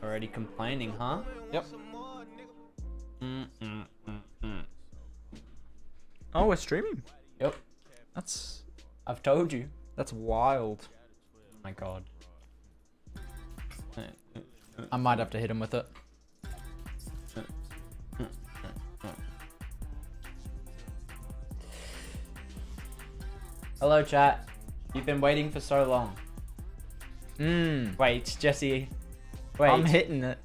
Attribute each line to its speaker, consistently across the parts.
Speaker 1: Already complaining, huh?
Speaker 2: Yep. Oh, we're streaming.
Speaker 1: Yep.
Speaker 2: That's.
Speaker 1: I've told you.
Speaker 2: That's wild.
Speaker 1: Oh my god.
Speaker 2: I might have to hit him with it.
Speaker 1: Hello, chat. You've been waiting for so long. Wait, Jesse. Wait.
Speaker 2: I'm hitting it.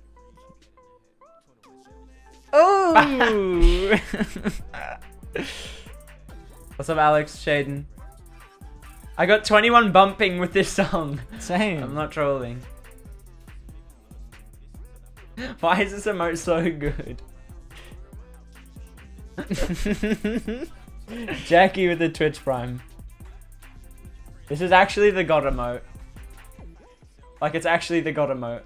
Speaker 2: Oh!
Speaker 1: What's up, Alex? Shaden. I got 21 bumping with this song.
Speaker 2: Same.
Speaker 1: I'm not trolling. Why is this emote so good? Jackie with the Twitch Prime. This is actually the God emote. Like, it's actually the God emote.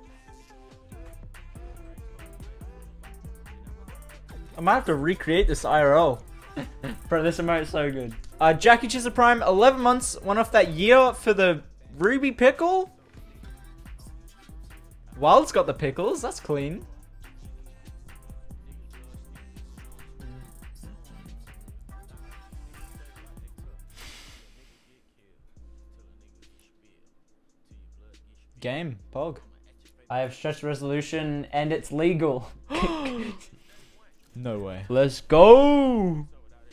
Speaker 2: I might have to recreate this IRL.
Speaker 1: Bro, this emote is so good.
Speaker 2: Jackie Chisel Prime, 11 months, one off that year for the Ruby Pickle. Wild's got the pickles, that's clean. Game, Pog.
Speaker 1: I have stretch resolution and it's legal.
Speaker 2: No way.
Speaker 1: Let's go!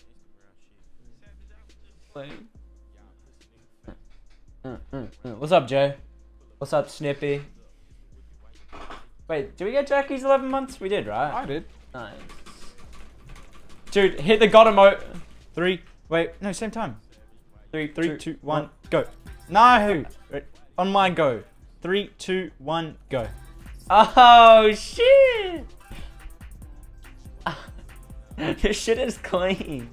Speaker 1: What's up, Joe? What's up, Snippy? Wait, did we get Jackie's 11 months? We did, right?
Speaker 2: I did.
Speaker 1: Nice. Dude, hit the God emote.
Speaker 2: 3, wait, no, same time.
Speaker 1: 3,
Speaker 2: 3, 2, 1, go. No! On my go. 3, 2, 1, go.
Speaker 1: Oh, shit! This shit is clean.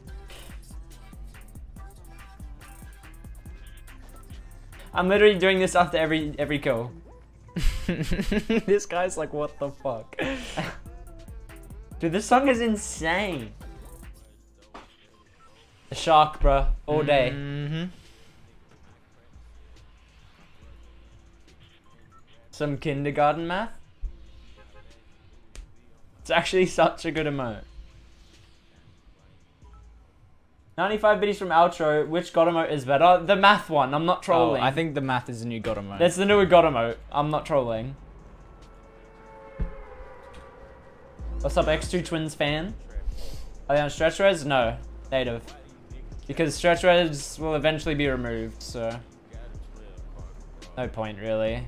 Speaker 1: I'm literally doing this after every kill.
Speaker 2: This guy's like, what the fuck?
Speaker 1: Dude, this song is insane. The shark, bruh. All day. Some kindergarten math. It's actually such a good emote. 95 biddies from outro. Which God emote is better? The math one. I'm not trolling.
Speaker 2: Oh, I think the math is the new God emote.
Speaker 1: That's the new God emote. I'm not trolling. What's up, xtwens fan? Are they on stretch res? No. Native. Because stretch res will eventually be removed, so... no point, really.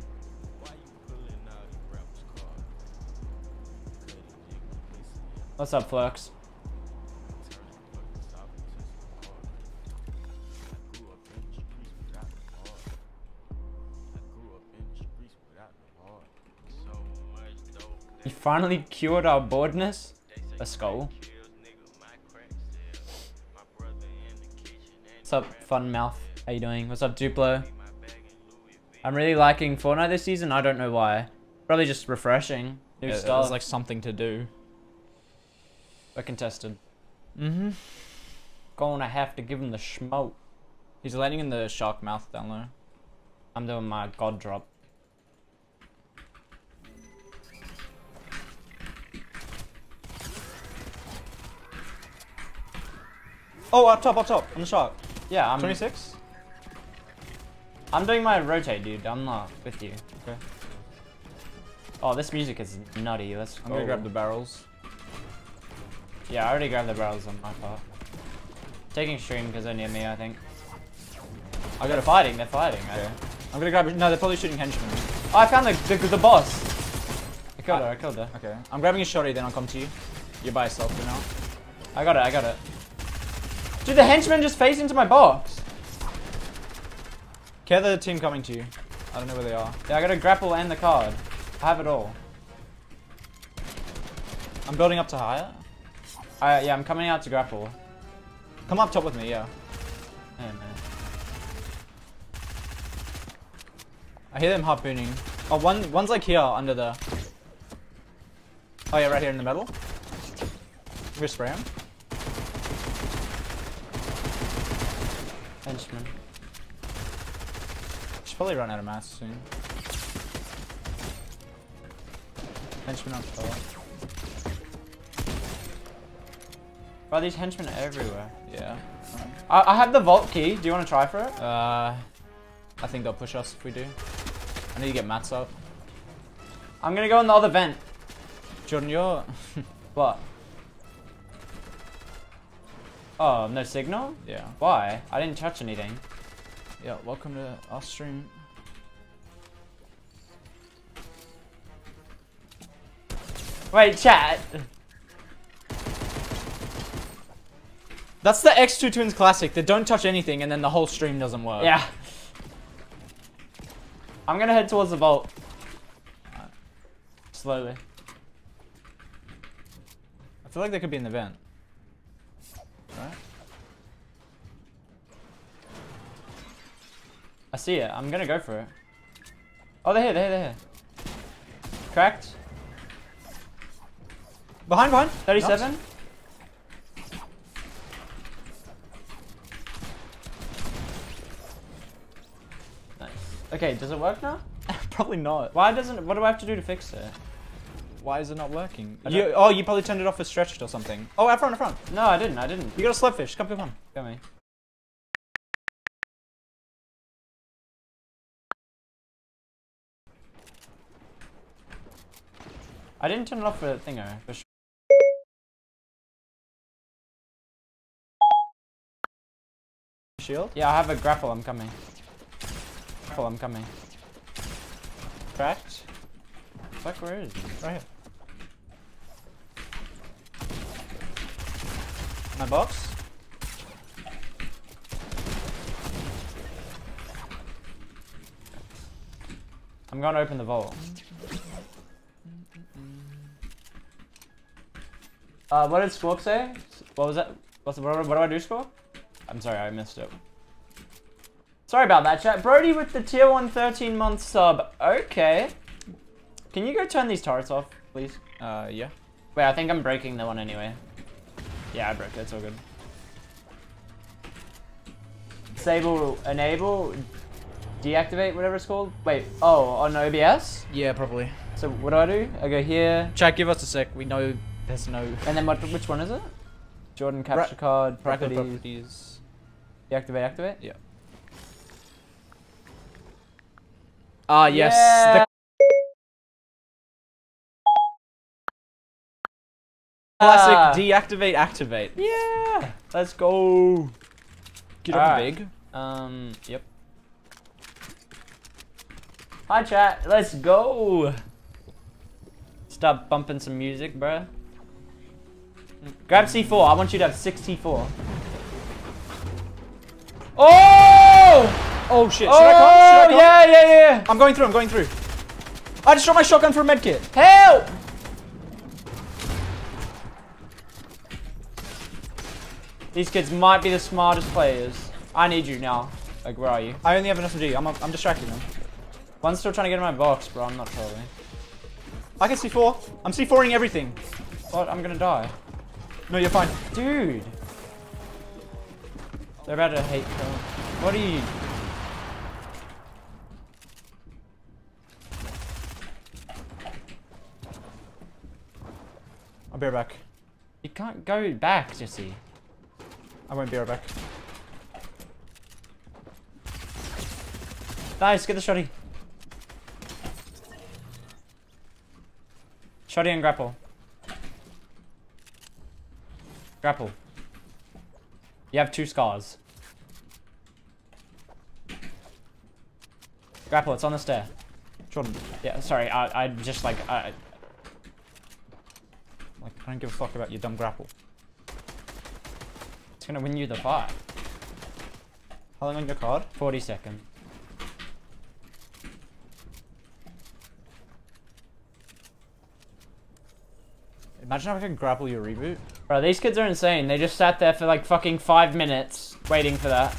Speaker 1: What's up, Flux? You finally cured our boredness? Let's go. What's up, Fun Mouth? How you doing? What's up, Duplo? I'm really liking Fortnite this season. I don't know why. Probably just refreshing. New stuff.
Speaker 2: There's like something to do.
Speaker 1: We're contested. Gonna have to give him the smoke.
Speaker 2: He's landing in the shark mouth down low.
Speaker 1: I'm doing my God drop.
Speaker 2: Oh, up top, on the shark.
Speaker 1: Yeah, I'm
Speaker 2: 26?
Speaker 1: I'm doing my rotate, dude. I'm not with you.
Speaker 2: Okay.
Speaker 1: Oh, this music is nutty. Let's go.
Speaker 2: I'm gonna grab the barrels.
Speaker 1: Yeah, I already grabbed the barrels on my part. Taking stream because they're near me, I think. Oh, they're fighting. They're fighting.
Speaker 2: Okay. I'm gonna grab. No, they're probably shooting henchmen.
Speaker 1: Oh, I found the boss. I killed her. I killed her.
Speaker 2: Okay. I'm grabbing a shotty, then I'll come to you. You're by yourself for now.
Speaker 1: I got it. I got it. Dude, the henchman just phased into my box.
Speaker 2: Care the team coming to you. I don't know where they are.
Speaker 1: Yeah, I got a grapple and the card. I have it all.
Speaker 2: I'm building up to higher.
Speaker 1: Yeah, I'm coming out to grapple.
Speaker 2: Come up top with me, yeah.
Speaker 1: Yeah, man.
Speaker 2: I hear them harpooning. Oh, one's like here under the. Oh yeah, right here in the middle. We're spray him.
Speaker 1: Henchman.
Speaker 2: Should probably run out of mass soon. Henchman on top.
Speaker 1: Bro, these henchmen are everywhere.
Speaker 2: Yeah.
Speaker 1: I have the vault key. Do you want to try for it?
Speaker 2: I think they'll push us if we do. I need to get mats up.
Speaker 1: I'm gonna go in the other vent.
Speaker 2: Jordan, you're...
Speaker 1: What? Oh, no signal?
Speaker 2: Yeah.
Speaker 1: Why? I didn't touch anything.
Speaker 2: Yeah, welcome to our stream.
Speaker 1: Wait, chat.
Speaker 2: That's the xtwens classic. They don't touch anything and then the whole stream doesn't work.
Speaker 1: Yeah. I'm gonna head towards the vault. Slowly.
Speaker 2: I feel like they could be in the vent. Right?
Speaker 1: I see it. I'm gonna go for it. Oh, they're here, they're here, they're here. Cracked.
Speaker 2: Behind.
Speaker 1: 37. Nice. Okay, does it work now?
Speaker 2: Probably not.
Speaker 1: Why doesn't it? What do I have to do to fix it?
Speaker 2: Why is it not working?
Speaker 1: You
Speaker 2: probably turned it off as stretched or something. Oh, out front.
Speaker 1: No, I didn't.
Speaker 2: You got a slugfish. Come.
Speaker 1: Got me. I didn't turn it off for thingo. For sure.
Speaker 2: Shield?
Speaker 1: Yeah, I have a grapple. I'm coming.
Speaker 2: Cracked?
Speaker 1: Fuck, where is he?
Speaker 2: Right here. My box?
Speaker 1: I'm going to open the vault. What did Squawk say? What was that? What do I do, Squawk? I'm sorry, I missed it. Sorry about that, chat. Brody with the tier 1 13-month sub. Okay. Can you go turn these turrets off, please?
Speaker 2: Yeah.
Speaker 1: Wait, I think I'm breaking the one anyway. Yeah, I broke it. It's all good. Disable, enable, deactivate, whatever it's called. Wait, oh, on OBS?
Speaker 2: Yeah, probably.
Speaker 1: So what do I do? I go here.
Speaker 2: Chat, give us a sec. We know there's no...
Speaker 1: And then which one is it? Jordan capture card,
Speaker 2: properties.
Speaker 1: Deactivate, activate?
Speaker 2: Yeah. Ah, yes.
Speaker 1: Yeah.
Speaker 2: Classic deactivate, activate.
Speaker 1: Yeah. Let's go.
Speaker 2: Get up big.
Speaker 1: Yep. Hi chat, let's go. Stop bumping some music, bruh. Grab C4. I want you to have 6 C4. Oh!
Speaker 2: Oh shit, should
Speaker 1: Oh,
Speaker 2: I come?
Speaker 1: yeah.
Speaker 2: I'm going through. I just shot my shotgun for a medkit.
Speaker 1: Help! These kids might be the smartest players. I need you now. Like, where are you?
Speaker 2: I only have an SMG. I'm distracting them.
Speaker 1: One's still trying to get in my box, bro. I'm not trolling.
Speaker 2: I can C4. I'm C4ing everything.
Speaker 1: What? I'm gonna die.
Speaker 2: No, you're fine.
Speaker 1: Dude. They're about to hate kill. What are you?
Speaker 2: I'll be right back.
Speaker 1: You can't go back, Jesse.
Speaker 2: I won't be right back.
Speaker 1: Nice, get the shotty. Shotty and grapple. Grapple. You have 2 scars. Grapple, it's on the stair.
Speaker 2: Jordan.
Speaker 1: Yeah, sorry, I just like,
Speaker 2: Like, I don't give a fuck about your dumb grapple.
Speaker 1: it's gonna win you the fight.
Speaker 2: How long on your card?
Speaker 1: 40 seconds.
Speaker 2: Imagine if I can grapple your reboot.
Speaker 1: Bro, these kids are insane. They just sat there for like fucking 5 minutes waiting for that.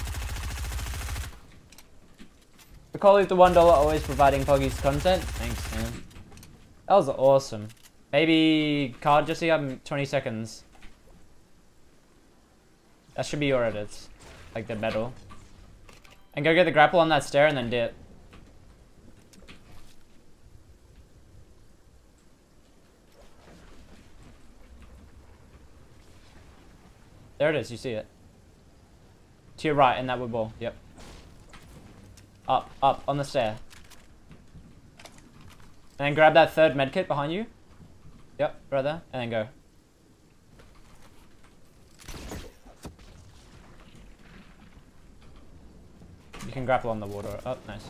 Speaker 1: The call of the $1 always providing Poggy's content. Thanks, man. That was awesome. Maybe card Jesse, I'm 20 seconds. That should be your edits. Like the medal. And go get the grapple on that stair and then dip. There it is, you see it. To your right in that wood wall, yep. Up, on the stair. And then grab that third medkit behind you. Yep, right there, and then go. You can grapple on the water. Oh, nice.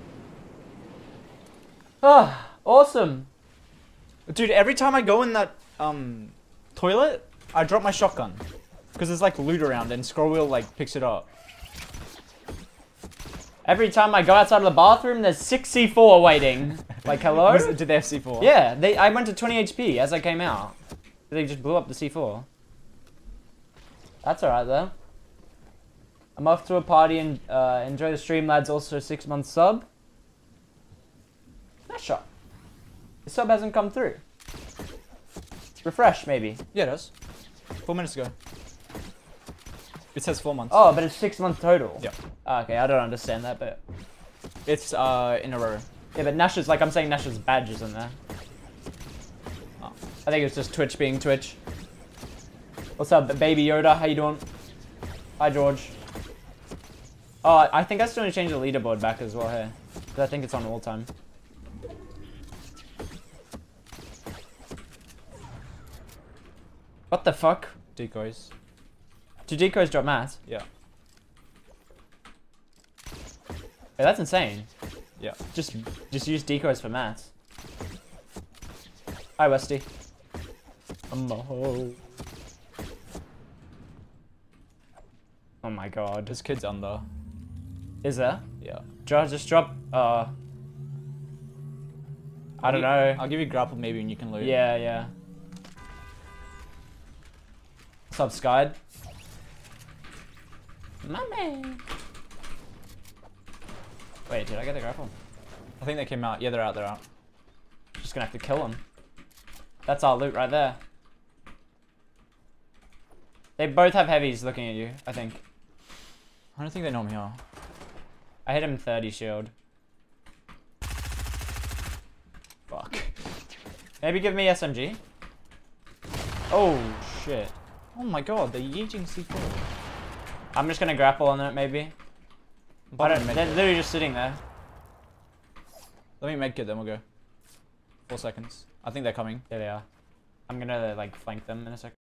Speaker 1: Ah, awesome.
Speaker 2: Dude, every time I go in that toilet, I drop my shotgun. Because there's like loot around and scroll wheel like picks it up.
Speaker 1: Every time I go outside of the bathroom, there's 6 C4 waiting. Like, hello?
Speaker 2: Did they have C4?
Speaker 1: Yeah, I went to 20 HP as I came out. They just blew up the C4. That's alright though. I'm off to a party and enjoy the stream, lads. Also 6 months sub. Nice shot. The sub hasn't come through. Refresh, maybe.
Speaker 2: Yeah, it does. 4 minutes ago. It says 4 months.
Speaker 1: Oh, but it's 6 months total.
Speaker 2: Yep.
Speaker 1: Okay, I don't understand that, but
Speaker 2: It's in a row.
Speaker 1: yeah, but Nash's, like I'm saying, Nash's badge is in there.
Speaker 2: Oh.
Speaker 1: I think it's just Twitch being Twitch. What's up, baby Yoda? How you doing? Hi, George. Oh, I think I still need to change the leaderboard back as well here. Because I think it's on all time. What the fuck?
Speaker 2: Decoys.
Speaker 1: Do decoys drop mats?
Speaker 2: Yeah.
Speaker 1: Hey, that's insane.
Speaker 2: Yeah.
Speaker 1: Just use decoys for mats. Hi, Westy. Oh my god.
Speaker 2: There's kids under.
Speaker 1: Is there?
Speaker 2: Yeah.
Speaker 1: Just drop, I don't know.
Speaker 2: I'll give you grapple maybe and you can loot.
Speaker 1: Yeah, yeah. What's up, Skyd? Mummy! Wait, did I get the grapple?
Speaker 2: I think they came out. Yeah, they're out, they're out.
Speaker 1: Just gonna have to kill them. That's our loot right there. They both have heavies looking at you, I think.
Speaker 2: I don't think they know I'm here.
Speaker 1: I hit him 30 shield.
Speaker 2: Fuck.
Speaker 1: Maybe give me SMG. Oh, shit.
Speaker 2: Oh my god, they're yeeting C4.
Speaker 1: I'm just gonna grapple on it, maybe. They're literally just sitting there.
Speaker 2: Let me medkit, then we'll go. 4 seconds. I think they're coming.
Speaker 1: There they are. I'm gonna, like, flank them in a second.